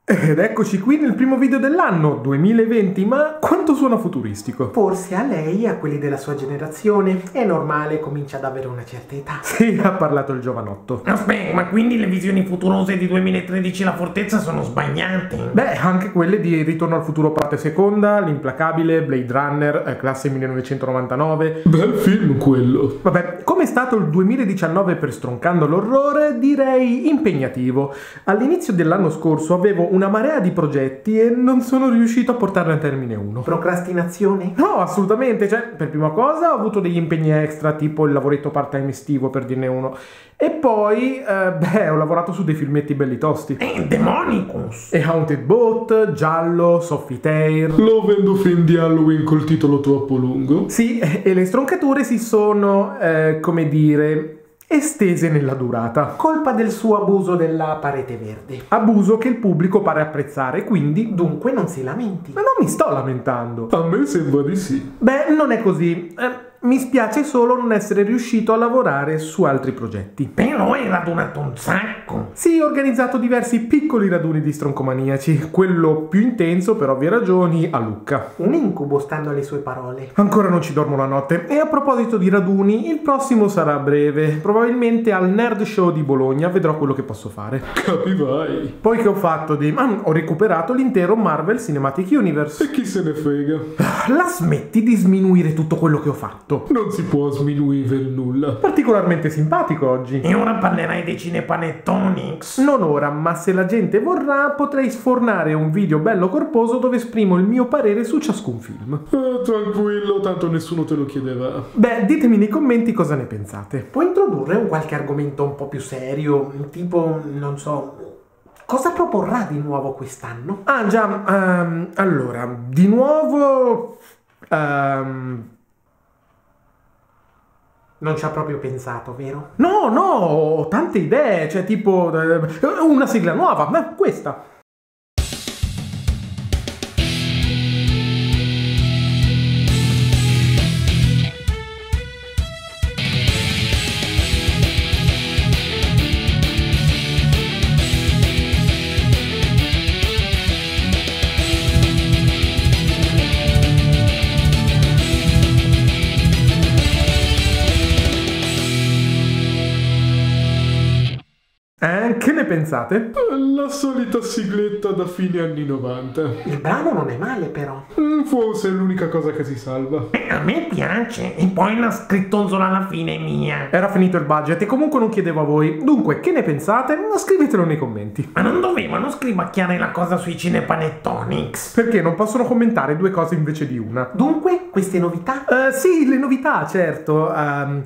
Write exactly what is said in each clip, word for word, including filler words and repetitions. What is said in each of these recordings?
Ed eccoci qui nel primo video dell'anno duemilaventi, ma quanto suona futuristico? Forse a lei e a quelli della sua generazione è normale, comincia ad avere una certa età. Sì, ha parlato il giovanotto. Aspetta, ma quindi le visioni futurose di duemilatredici La Fortezza sono sbagliate? Beh, anche quelle di Ritorno al futuro parte seconda, L'implacabile, Blade Runner, eh, classe millenovecentonovantanove. Bel film quello. Vabbè, come è stato il duemiladiciannove per Stroncando l'orrore? Direi impegnativo. All'inizio dell'anno scorso avevo una marea di progetti e non sono riuscito a portarne a termine uno. Procrastinazione? No, assolutamente, cioè, per prima cosa ho avuto degli impegni extra, tipo il lavoretto part-time estivo, per dirne uno. E poi, eh, beh, ho lavorato su dei filmetti belli tosti. Eh, Demonicus! E Haunted Boat, Giallo, Sophie Tale. Lo vendo film di Halloween col titolo troppo lungo. Sì, e le stroncature si sono, eh, come dire, estese nella durata. Colpa del suo abuso della parete verde. Abuso che il pubblico pare apprezzare, quindi... Dunque non si lamenti. Ma non mi sto lamentando. A me sembra di sì. Beh, non è così. Eh, mi spiace solo non essere riuscito a lavorare su altri progetti. Però hai radunato un sacco. Sì, ho organizzato diversi piccoli raduni di stroncomaniaci. Quello più intenso, per ovvie ragioni, a Lucca. Un incubo, stando alle sue parole. Ancora non ci dormo la notte. E a proposito di raduni, il prossimo sarà breve. Probabilmente al Nerd Show di Bologna vedrò quello che posso fare. Capirai. Poi che ho fatto di... Ah, ho recuperato l'intero Marvel Cinematic Universe. E chi se ne frega? La smetti di sminuire tutto quello che ho fatto. Non si può sminuire nulla. Particolarmente simpatico oggi. E ora parlerai dei Cinepanettonics? Non ora, ma se la gente vorrà potrei sfornare un video bello corposo dove esprimo il mio parere su ciascun film. Eh, tranquillo, tanto nessuno te lo chiederà. Beh, ditemi nei commenti cosa ne pensate. Può introdurre un qualche argomento un po' più serio? Tipo, non so... Cosa proporrà di nuovo quest'anno? Ah già, um, allora, di nuovo... Um... Non ci ha proprio pensato, vero? No, no, ho tante idee, cioè tipo eh, una sigla nuova, ma questa. Eh, che ne pensate? La solita sigletta da fine anni novanta. Il brano non è male, però. Mm, Forse è l'unica cosa che si salva. Eh, a me piace. E poi la scrittonzola alla fine è mia. Era finito il budget e comunque non chiedevo a voi. Dunque, che ne pensate? Scrivetelo nei commenti. Ma non dovevano scrivacchiare la cosa sui Cinepanettonics? Perché non possono commentare due cose invece di una? Dunque, queste novità? Uh, sì, le novità, certo. Um,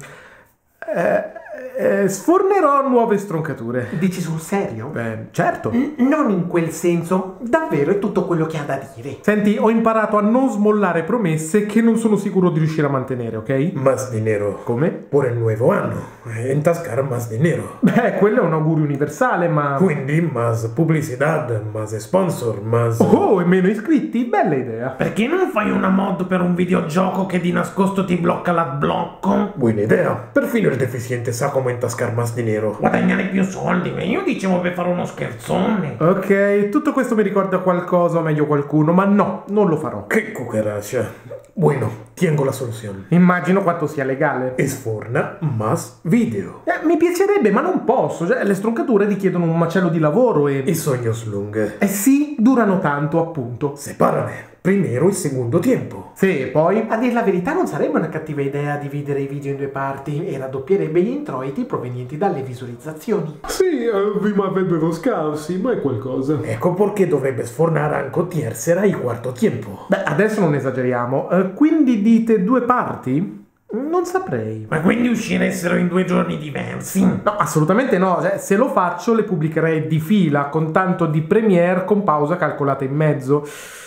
eh, eh, sfornerò nuove stroncature. Dici sul serio? Beh, certo. N- non in quel senso. Davvero è tutto quello che ha da dire. Senti, ho imparato a non smollare promesse che non sono sicuro di riuscire a mantenere, ok? Más dinero. Come? Por el nuevo anno. En tascar más dinero. Beh, quello è un augurio universale, ma... Quindi más publicidad, más sponsor, más... Oh, e meno iscritti? Bella idea. Perché non fai una mod per un videogioco che di nascosto ti blocca l'adblocco? Buena idea. Perfino el deficiente sa come intascar más dinero. Guadagnare più soldi? Ma io dicevo per fare uno scherzone. Ok, tutto questo mi ricorda qualcosa, o meglio qualcuno, ma no, non lo farò. Che cucaracha. Bueno, tengo la solución. Immagino quanto sia legale. Esforna más video. Eh, mi piacerebbe, ma non posso. Cioè, le stroncature richiedono un macello di lavoro e... Y sueños lunghe. Eh sì, durano tanto, appunto. Sepárame. Primero y segundo tiempo. Sì, poi... A dir la verità non sarebbe una cattiva idea dividere i video in due parti e raddoppierebbe gli introiti provenienti dalle visualizzazioni. Sì, eh, rimarrebbero scarsi, ma è qualcosa. Ecco perché dovrebbe sfornare anche tercera y quarto tiempo. Beh, adesso non esageriamo. Eh, quindi dite due parti? Non saprei. Ma quindi usciressero in due giorni diversi? No, assolutamente no. Cioè, se lo faccio le pubblicherei di fila, con tanto di premiere con pausa calcolata in mezzo.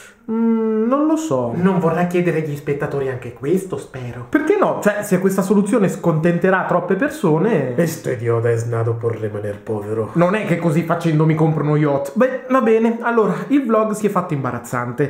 Mm, non lo so. Non vorrà chiedere agli spettatori anche questo, spero. Perché no? Cioè, se questa soluzione scontenterà troppe persone... Este idiota es nato por rimaner povero. Non è che così facendo mi compro uno yacht. Beh, va bene. Allora, il vlog si è fatto imbarazzante.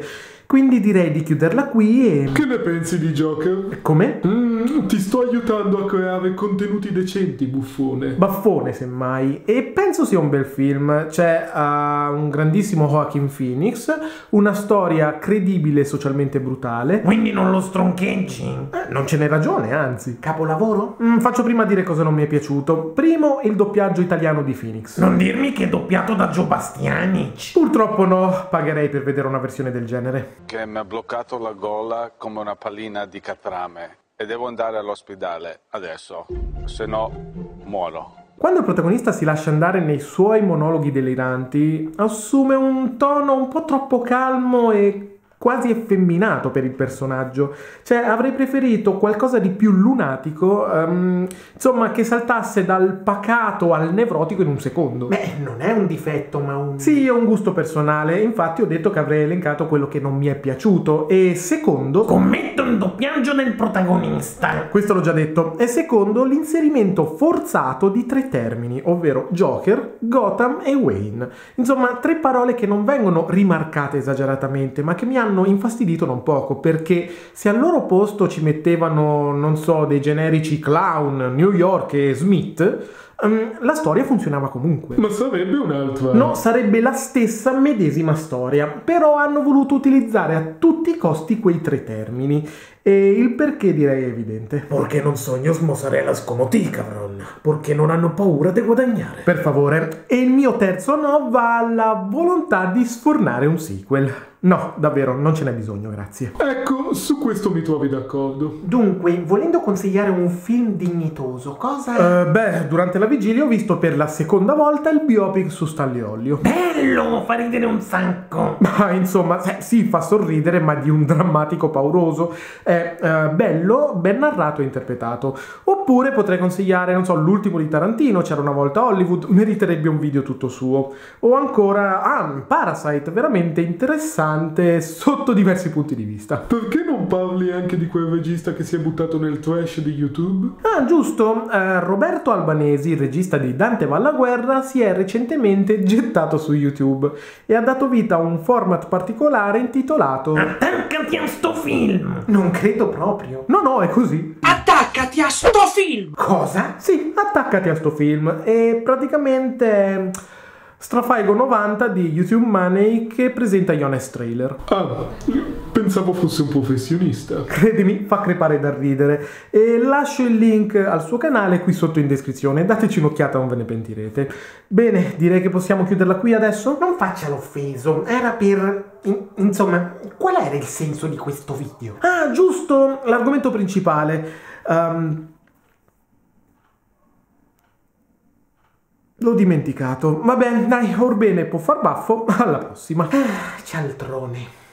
Quindi direi di chiuderla qui e... Che ne pensi di Joker? Come? Mm, ti sto aiutando a creare contenuti decenti, buffone. Baffone, semmai. E penso sia un bel film. C'è uh, un grandissimo Joaquin Phoenix, una storia credibile e socialmente brutale. Quindi non lo stroncheggi? Eh, non ce n'è ragione, anzi. Capolavoro? Mm, faccio prima dire cosa non mi è piaciuto. Primo, il doppiaggio italiano di Phoenix. Non dirmi che è doppiato da Joe Bastianic. Purtroppo no, pagherei per vedere una versione del genere. Che mi ha bloccato la gola come una pallina di catrame e devo andare all'ospedale adesso, se no muoro. Quando il protagonista si lascia andare nei suoi monologhi deliranti, assume un tono un po' troppo calmo e quasi effeminato per il personaggio. Cioè, avrei preferito qualcosa di più lunatico, um, insomma, che saltasse dal pacato al nevrotico in un secondo. Beh, non è un difetto, ma un... Sì, è un gusto personale, infatti ho detto che avrei elencato quello che non mi è piaciuto. E secondo... Commetto il doppiaggio del protagonista. Questo l'ho già detto. E secondo, l'inserimento forzato di tre termini, ovvero Joker, Gotham e Wayne. Insomma, tre parole che non vengono rimarcate esageratamente, ma che mi hanno infastidito non poco, perché se al loro posto ci mettevano, non so, dei generici Clown, New York e Smith, um, la storia funzionava comunque. Ma sarebbe un'altra. No, sarebbe la stessa medesima storia, però hanno voluto utilizzare a tutti i costi quei tre termini. E il perché direi è evidente. Perché non sono mozzarella scomoti, cabrón. Perché non hanno paura di guadagnare. Per favore. E il mio terzo no va alla volontà di sfornare un sequel. No, davvero, non ce n'è bisogno, grazie. Ecco, su questo mi trovi d'accordo. Dunque, volendo consigliare un film dignitoso, cosa... Uh, beh, durante la vigilia ho visto per la seconda volta il biopic su Stanley Olio. Bello, fa ridere un sacco. Ma insomma, sì, fa sorridere, ma di un drammatico pauroso. È uh, bello, ben narrato e interpretato. Oppure potrei consigliare, non so, l'ultimo di Tarantino, C'era una volta Hollywood, meriterebbe un video tutto suo. O ancora, ah, Parasite, veramente interessante sotto diversi punti di vista. Perché non parli anche di quel regista che si è buttato nel trash di YouTube? Ah, giusto, eh, Roberto Albanesi, il regista di Dante va alla guerra, si è recentemente gettato su YouTube e ha dato vita a un format particolare intitolato Attaccati a sto film. Non credo proprio. No, no, è così. Attaccati a sto film! Cosa? Sì, attaccati a sto film. E praticamente Strafaigo novanta di YouTube Money che presenta gli honest trailer. Ah, pensavo fosse un professionista. Credimi, fa crepare dal ridere. E lascio il link al suo canale qui sotto in descrizione. Dateci un'occhiata, non ve ne pentirete. Bene, direi che possiamo chiuderla qui adesso. Non faccia l'offeso, era per... in- insomma, qual era il senso di questo video? Ah, giusto, l'argomento principale. Um, L'ho dimenticato. Vabbè, dai, orbene, può far baffo. Alla prossima. Ah, cialtrone.